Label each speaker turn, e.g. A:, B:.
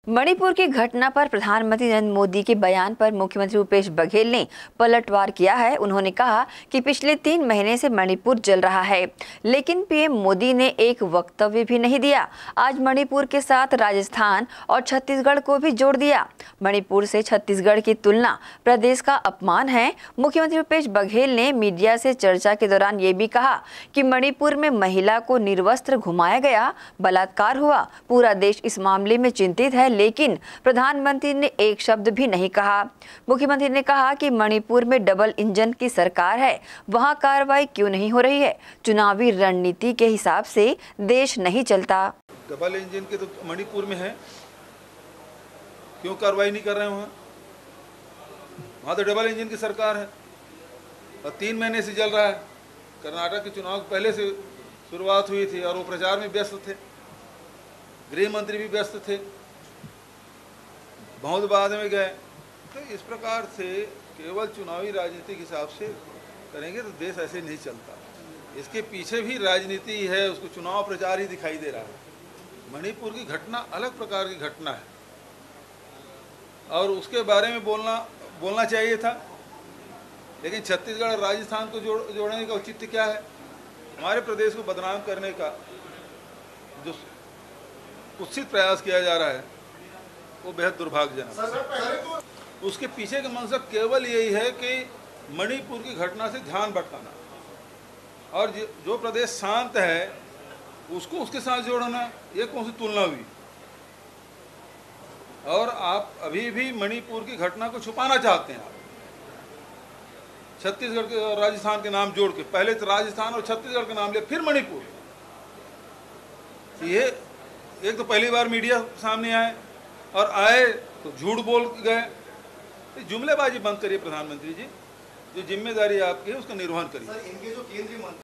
A: मणिपुर की घटना पर प्रधानमंत्री नरेंद्र मोदी के बयान पर मुख्यमंत्री भूपेश बघेल ने पलटवार किया है। उन्होंने कहा कि पिछले 3 महीने से मणिपुर जल रहा है, लेकिन पीएम मोदी ने एक वक्तव्य भी नहीं दिया। आज मणिपुर के साथ राजस्थान और छत्तीसगढ़ को भी जोड़ दिया। मणिपुर से छत्तीसगढ़ की तुलना प्रदेश का अपमान है। मुख्यमंत्री भूपेश बघेल ने मीडिया से चर्चा के दौरान ये भी कहा कि मणिपुर में महिला को निर्वस्त्र घुमाया गया, बलात्कार हुआ। पूरा देश इस मामले में चिंतित है, लेकिन प्रधानमंत्री ने एक शब्द भी नहीं कहा। मुख्यमंत्री ने कहा कि मणिपुर में डबल इंजन की सरकार है, वहां कार्रवाई क्यों नहीं हो रही है। चुनावी रणनीति के हिसाब से देश नहीं चलता।
B: डबल इंजन के तो मणिपुर में है, क्यों कार्रवाई नहीं कर रहे हैं वहाँ तो डबल इंजन की सरकार है और 3 महीने से चल रहा है। कर्नाटक के चुनाव पहले से शुरुआत हुई थी और वो प्रचार में व्यस्त थे, गृह मंत्री भी व्यस्त थे, बहुत बाद में गए। तो इस प्रकार से केवल चुनावी राजनीति के हिसाब से करेंगे तो देश ऐसे नहीं चलता। इसके पीछे भी राजनीति है, उसको चुनाव प्रचार ही दिखाई दे रहा है। मणिपुर की घटना अलग प्रकार की घटना है और उसके बारे में बोलना चाहिए था, लेकिन छत्तीसगढ़ और राजस्थान को जोड़ने का औचित्य क्या है? हमारे प्रदेश को बदनाम करने का जो कुत्सित प्रयास किया जा रहा है वो बेहद दुर्भाग्यजनक। उसके पीछे का मंशा केवल यही है कि मणिपुर की घटना से ध्यान भटकाना और जो प्रदेश शांत है उसको उसके साथ जोड़ना। ये कौन सी तुलना हुई? और आप अभी भी मणिपुर की घटना को छुपाना चाहते हैं। छत्तीसगढ़ के और राजस्थान के नाम जोड़ के, पहले तो राजस्थान और छत्तीसगढ़ के नाम लिया, फिर मणिपुर। ये एक तो पहली बार मीडिया सामने आए और आए तो झूठ बोल गए। जुमलेबाजी बंद करिए प्रधानमंत्री जी, जो जिम्मेदारी आपकी है उसका निर्वहन करिए।